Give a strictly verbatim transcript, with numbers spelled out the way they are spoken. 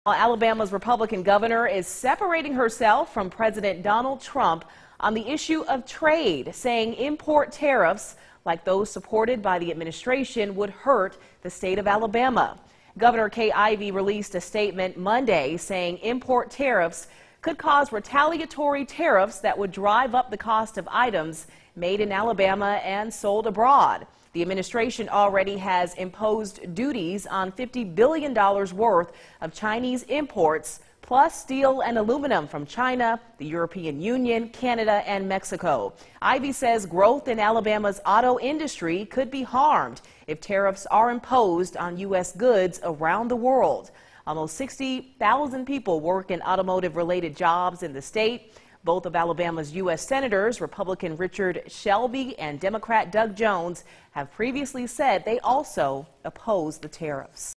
Alabama's Republican governor is separating herself from President Donald Trump on the issue of trade, saying import tariffs like those supported by the administration would hurt the state of Alabama. Governor Kay Ivey released a statement Monday saying import tariffs could cause retaliatory tariffs that would drive up the cost of items made in Alabama and sold abroad. The administration already has imposed duties on fifty billion dollars worth of Chinese imports, plus steel and aluminum from China, the European Union, Canada, and Mexico. Ivey says growth in Alabama's auto industry could be harmed if tariffs are imposed on U S goods around the world. Almost sixty thousand people work in automotive-related jobs in the state. Both of Alabama's U S senators, Republican Richard Shelby and Democrat Doug Jones, have previously said they also oppose the tariffs.